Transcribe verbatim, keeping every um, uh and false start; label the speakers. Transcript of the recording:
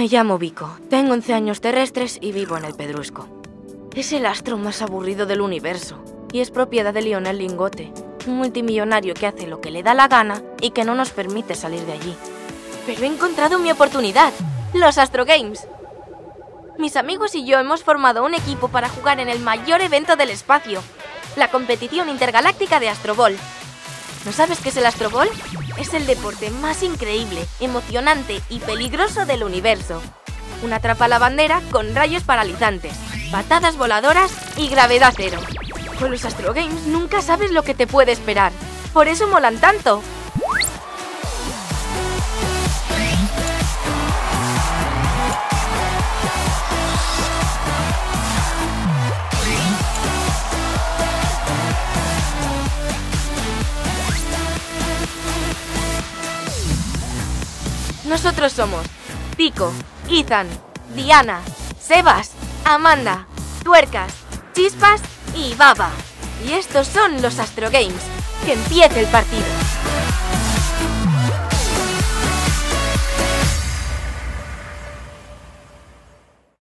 Speaker 1: Me llamo Vico, tengo once años terrestres y vivo en el Pedrusco. Es el astro más aburrido del universo y es propiedad de Lionel Lingote, un multimillonario que hace lo que le da la gana y que no nos permite salir de allí. Pero he encontrado mi oportunidad, los Astro Games. Mis amigos y yo hemos formado un equipo para jugar en el mayor evento del espacio, la competición intergaláctica de Astro Ball. ¿No sabes qué es el Astro Ball? Es el deporte más increíble, emocionante y peligroso del universo. Un atrapa-la-bandera con rayos paralizantes, patadas voladoras y gravedad cero. Con los Astro Games nunca sabes lo que te puede esperar. Por eso molan tanto. Nosotros somos Pico, Ethan, Diana, Sebas, Amanda, Tuercas, Chispas y Baba. Y estos son los Astro Games. ¡Que empiece el partido!